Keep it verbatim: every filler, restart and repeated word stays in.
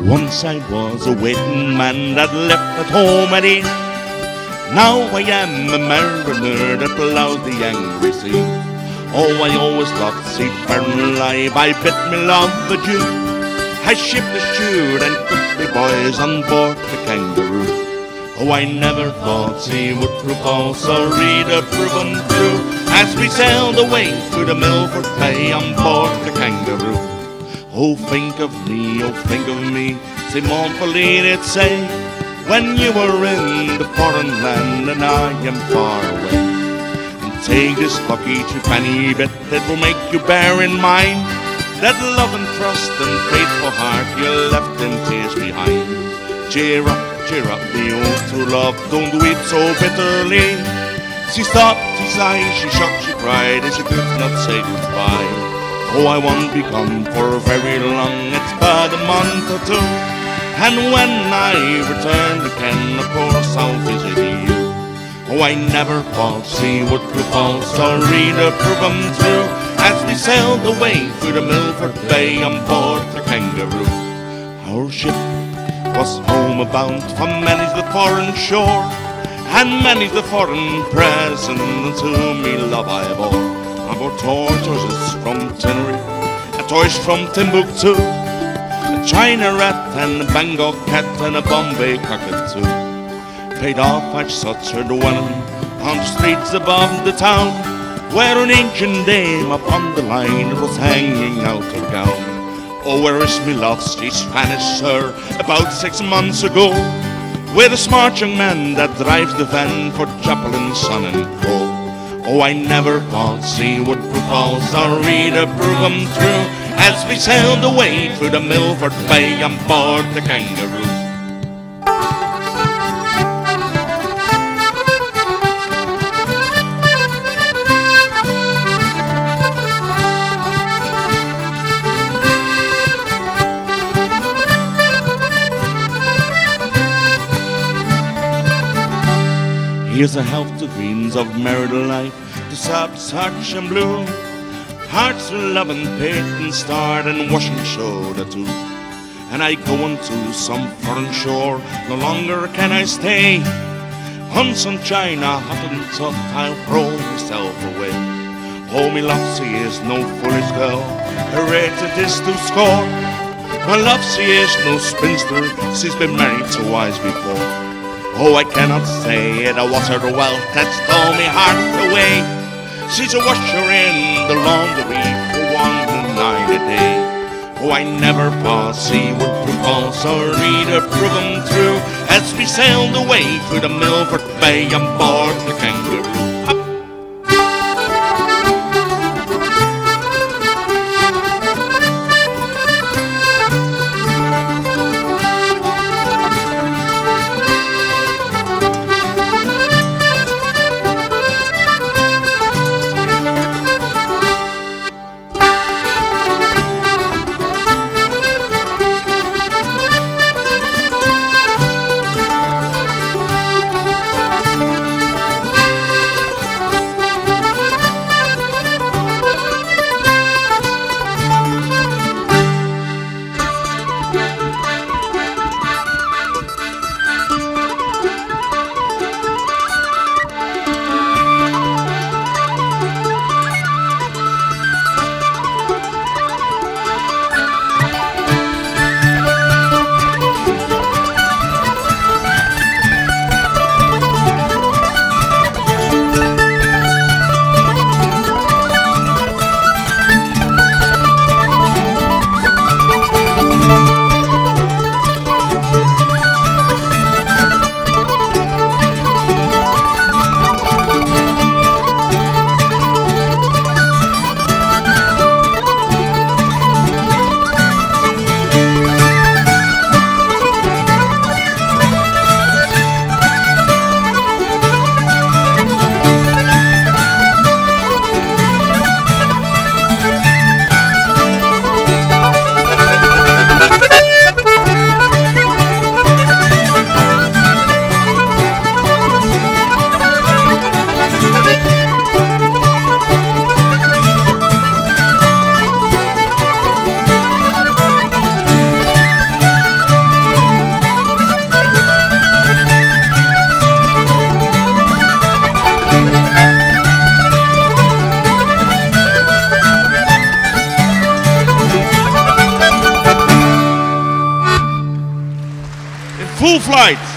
Once I was a waiting man that left at home at eight. Now I am a mariner that plows the angry sea. Oh, I always loved seafaring life, I bid me love adieu. I shipped the steward and cooked me boys on board the Kangaroo. Oh, I never thought sea would prove false or read a proven true, as we sailed away through the Milford Bay on board the Kangaroo. Oh, think of me, oh, think of me, say mournfully they'd say, when you were in the foreign land and I am far away. And take this lucky two-penny bit that will make you bear in mind that love and trust and faithful heart you left in tears behind. Cheer up, cheer up, the old true love, don't weep so bitterly. She stopped, she sighed, she shocked, she cried, as she could not say goodbye. Oh, I won't be gone for very long, it's but a month or two. And when I return again, of course I'll visit you. Oh, I never thought sea would prove false or read a proven true, as we sailed away through the Milford Bay on board the Kangaroo. Our ship was homebound from many's the foreign shore, and many's the foreign present to me love I bore. I bought tortoises from Tenerife, a tortoise from Timbuktu, a China rat and a Bengal cat and a Bombay cockatoo. Paid off at such a dwelling on the streets above the town, where an ancient dame upon the line was hanging out her gown. Oh, where is me love? She's vanished, sir, about six months ago, with a smart young man that drives the van for Chaplin, Son and Co. Oh, I never thought sea would prove false or read a proven true, as we sailed away through the Milford Bay on board the Kangaroo. Here's a health to dreams of married life, to sobs, harsh and blue, hearts loving, patent, starred and washing shoulder too. And I go unto some foreign shore, no longer can I stay. On some China hot and tough, I'll throw myself away. Oh, me love, she is no foolish girl, her age it is to score. My love, she is no spinster, she's been married twice before. Oh, I cannot say it, I was her the wealth that stole me heart away. She's a washer in the laundry for one night a day. Oh, I never thought she would prove false or read a proven true, as we sailed away through the Milford Bay on board the Kangaroo. full flight.